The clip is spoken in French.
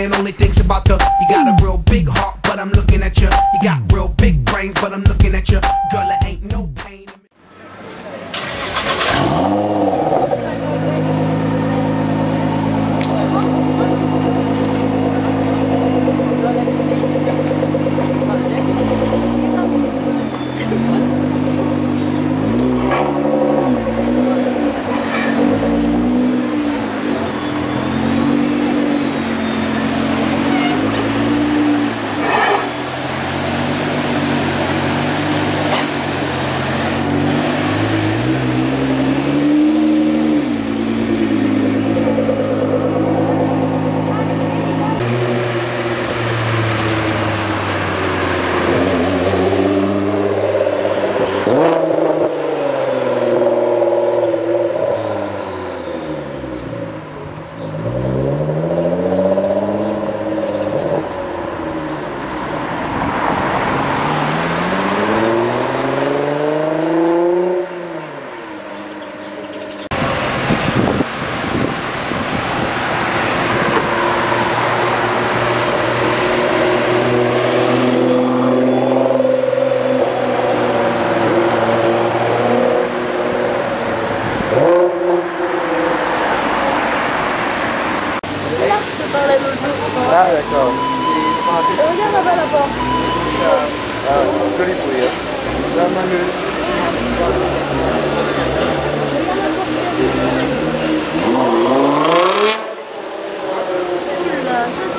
man only thinks about the. You got a real big heart, but I'm looking at you. You got real big brains, but I'm looking at you. Girl, it ain't no pain. Ah d'accord. Regarde là-bas la porte. Joli bruit. La manule. Regarde la porte.